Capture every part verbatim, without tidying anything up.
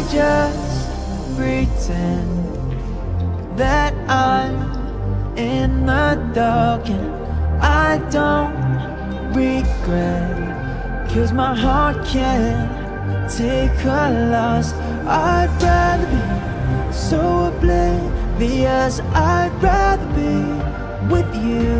just pretend that I'm in the dark, and I don't regret, 'cause my heart can't take a loss. I'd rather be so oblivious, I'd rather be with you.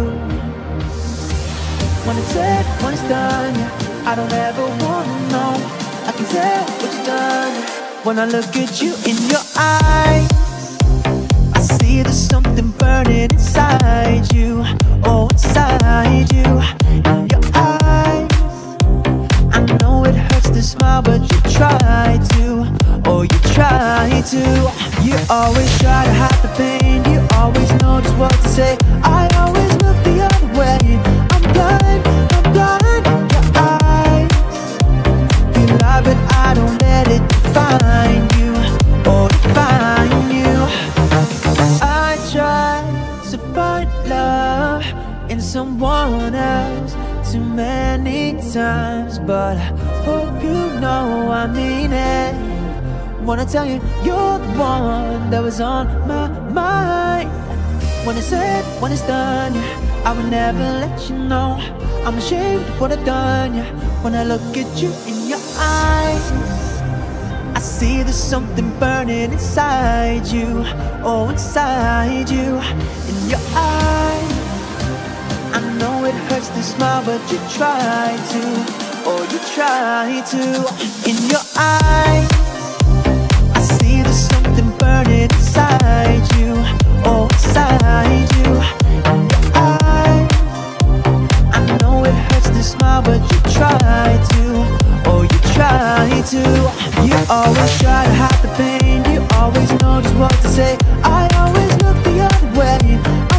When it's said, when it's done, I don't ever wanna know. I can tell what you've done when I look at you in your eyes. I see there's something burning inside you, oh inside you, in your eyes. I know it hurts to smile, but you try to, oh you try to. You always try to hide the pain, you always know just what to say. I always look the other way. I'm blind, I'm blind in your eyes. You lie, but I don't let it define you, or define you. I try to find love in someone else too many times, but I hope you know I mean it when I tell you you're the one that was on my mind. When it's said, when it's done, yeah, I will never let you know. I'm ashamed of what I've done, yeah. When I look at you in your eyes, I see there's something burning inside you, oh inside you, in your eyes. I know it hurts to smile, but you try to, oh you try to. In your eyes, I see there's something burning inside you, oh inside you, in your eyes. I know it hurts to smile, but you try to, oh you try to. You always try to hide the pain, you always know just what to say. I always look the other way.